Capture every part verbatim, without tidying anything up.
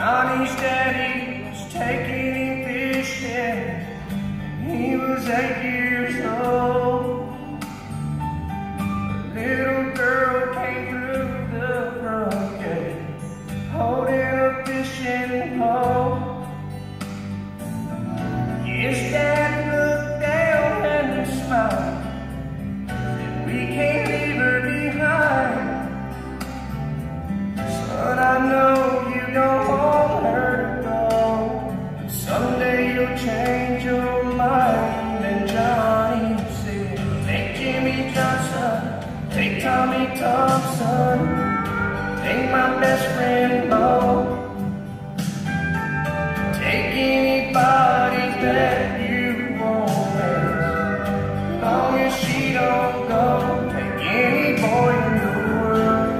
Johnny's daddy was taking him fishing. He was eight years old. A little girl came through the front gate, holding a fishing pole. His dad looked down and smiled, said, "We can't leave her behind. Son, I know you don't want her to go, but someday you'll change your mind." And Johnny said, "Take Jimmy Johnson, take Tommy Thompson, take my best friend Bo, take anybody that you want, as long as she don't go. Take any boy in the world.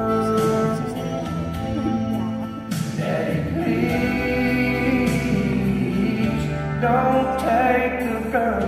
Daddy, please don't take the girl."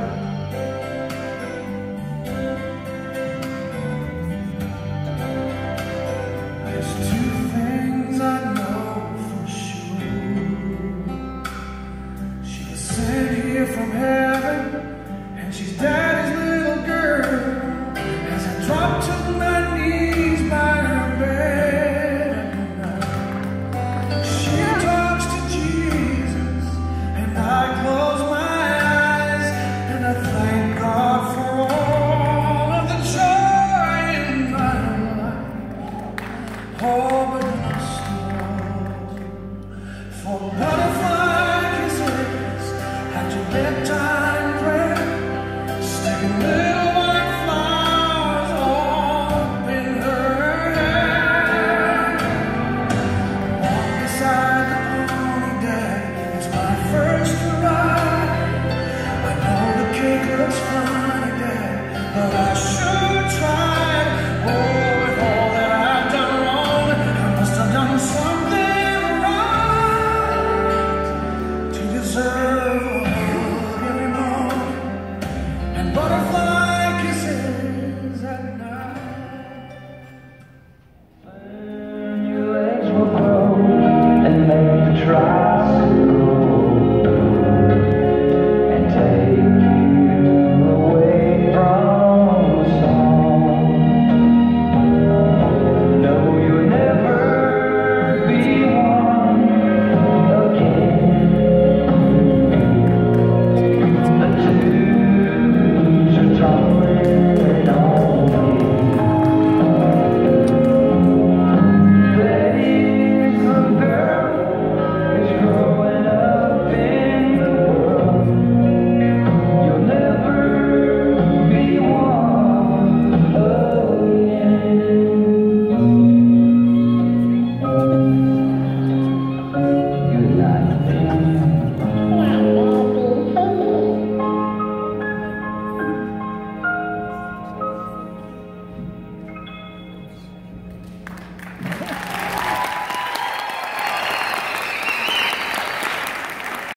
There's two things I know for sure. She was sent here from heaven, and she's Daddy's little girl. As I drop to my knees by her bed at night, she talks to Jesus, and I close my eyes, and I thank God for all of the joy in my life. Oh, but it's slow for butterfly kisses after bedtime prayer, sticking little white flowers up in her hair. Walk beside the pony day, it's my first ride. I know the cake looks funny there, but I sure tried. Oh, with all that I've done wrong, I must have done something right to deserve a hug every morning and butterflies.